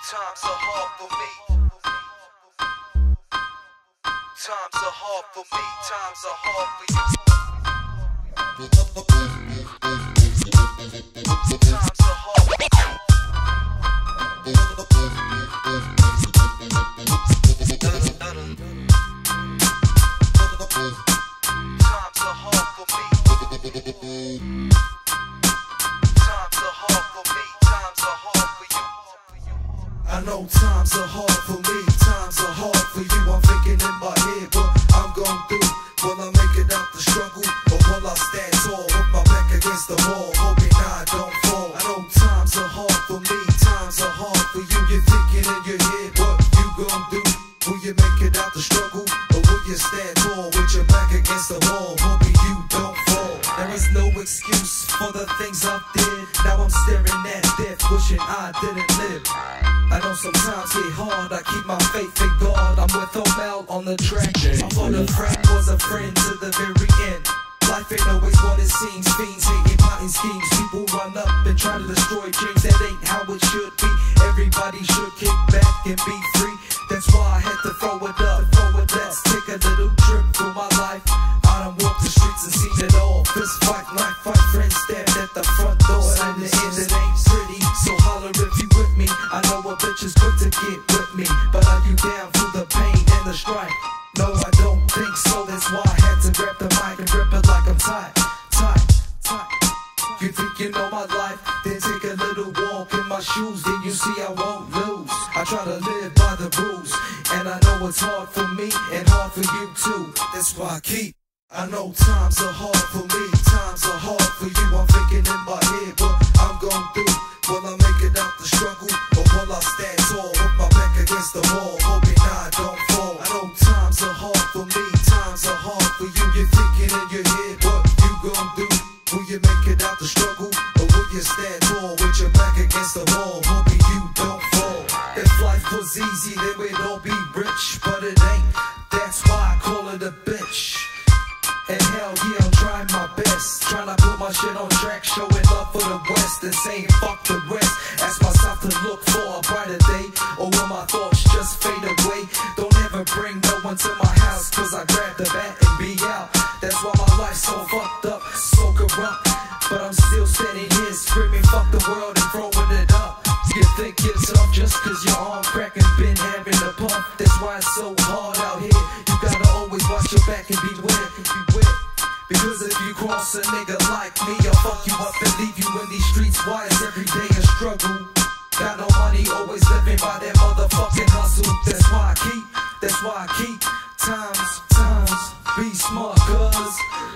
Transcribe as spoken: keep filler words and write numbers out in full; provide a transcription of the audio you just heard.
Times are hard for me. Times are hard for me. Times are hard for you. Times are hard for me. Times are hard for me. Times are hard for me. Times are hard for you. I know times are hard for me. Times are hard for you. I'm thinking in my head what I'm gon' do. Will I make it out the struggle, or will I stand tall with my back against the wall, hoping I don't fall? I know times are hard for me. Times are hard for you. You're thinking in your head what you gon' do. Will you make it out the struggle, or will you stand tall with your back against the wall, hoping you don't fall? There is no excuse for the things I did. Now I'm staring at death, wishing I didn't live. I know sometimes get hard, I keep my faith in God. I'm with oM3ALe on the track. I thought a friend was a friend to the very end. Life ain't always what it seems. Fiends hating plotting schemes. People run up and try to destroy dreams. That ain't how it should be. Everybody should kick back and be free. That's why I had to throw it up, throw it. Let's take a little trip through my life. I done walked the streets and seen it all. Fist fight, knife fight, friends stabbed at the front door. And in the end it ain't pretty, so holler if you with me. I know a bitch is quick to get with me, but are you down through the pain and the strife? No, I don't think so. That's why I had to grab the mic and rip it like I'm tight, tight, tight. You think you know my life? Then take a little walk in my shoes. Then you see I won't lose. I try to live by the rules, and I know it's hard for me and hard for you too. That's why I keep. I know times are hard for me. Times are hard for you. I'm thinking in my head what I'm gon' do. Will I make it out the struggle, or will I stand tall with my back against the wall, hoping I don't fall? I know times are hard for me. Times are hard for you. You're thinking in your head what you gon' do. Will you make it out the struggle, or will you stand tall with your back against the wall, hoping you don't fall? If life was easy, then we'd all be rich, but it ain't. That's why I call it a bitch. And hell yeah, I'm trying my best, trying to put my shit on track, showing love for the West and saying fuck the rest. Ask myself to look for a brighter day, or will my thoughts just fade away? Don't ever bring no one to my house, cause I grab the bat and be out. That's why my life's so fucked up, so corrupt, but I'm still standing here screaming fuck the world and throwing it up. You think yourself just cause your arm crack and been having a pump. That's why it's so hard out here. You gotta always watch your back and beware, beware. Because if you cross a nigga like me, I'll fuck you up and leave you in these streets. Why is every day a struggle? Got no money, always living by that motherfucking hustle. That's why I keep, that's why I keep times, times, be smart, cuz